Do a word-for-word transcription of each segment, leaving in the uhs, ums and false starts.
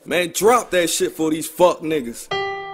Man, drop that shit for these fuck niggas.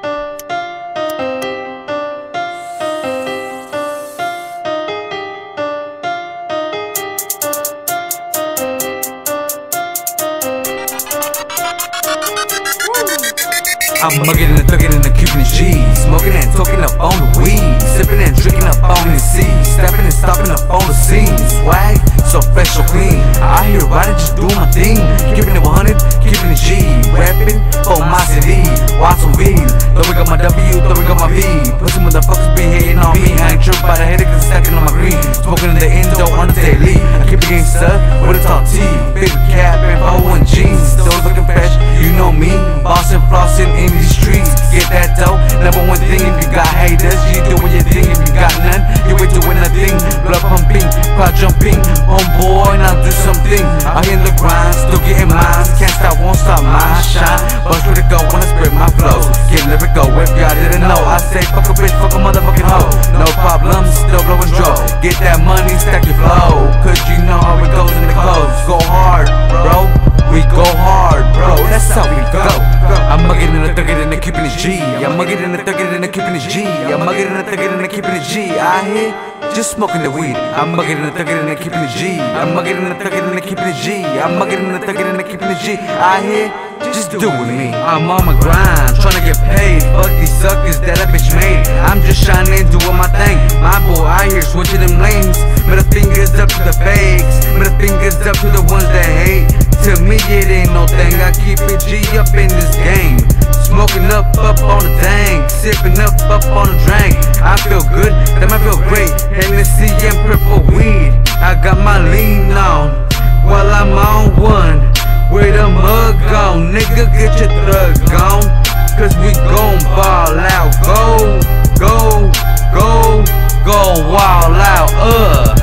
I'm mugging and thugging and keeping the G, smoking and talking up on the weed, sipping and drinking up on the sea, stepping and stopping up on the scene. Swag so fresh, so clean. I hear about it, just do my thing. Keeping it one hundred, keeping the G, rapping for my city. Watsonville, throwing up my W, throwing up my V. Pussy motherfuckers be hating on me. I ain't tripped by the headache, cause stacking on my green. Smoking in the endo on the daily. I keep it gangsta with a tall T, big cap and four one jeans. Still looking fresh, you know me. Bossing, flossing in these streets. Get that dough, number one thing. If you got haters, you doing your thing. If you got none, you ain't doing nothing. Blood pumping, crowd jumping. Homeboy, now do something. I in the grind, still getting mines. Can't stop, won't stop my shine. Bust through the go when I spit my flows. Get lyrical if y'all didn't know. I say fuck a bitch, fuck a motherfucking hoe. No problem, still blowing dro. Get that money, stack your flow. Cause you know how it goes in the clothes. Go hard, bro. We go hard, bro. That's how we go. I'm mugging and thugging and keeping it G. I'm mugging and thugging and keeping it G. I'm mugging and thugging and keeping it G. I hear just smoking the weed. I'm mugging and thugging and keeping it G. I'm mugging and thugging and keeping it G. I'm mugging and thugging and keeping it G. I hear just doing me. I'm on my grind, trying to get paid. Fuck these suckers that a bitch made. I'm just shining, doing my thing. My boy out here switching them lanes. Middle fingers up to the fakes. Middle fingers up to the ones that hate. To me it ain't no thing. I keep it G up in this game. Smoking up, up on the tank. Sipping up, up on the drink. I feel good, damn I feel great. Hennessy and purple weed. I got my lean on while I'm on one. With a mug on, nigga get your thug on. Cause we gon' ball out. Go, go, go, go wild out. Uh,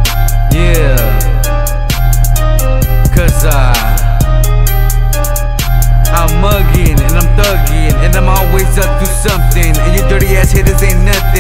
yeah. Cause uh I'm mugging and I'm thugging and I'm always up to something. And your dirty ass hitters ain't nothing.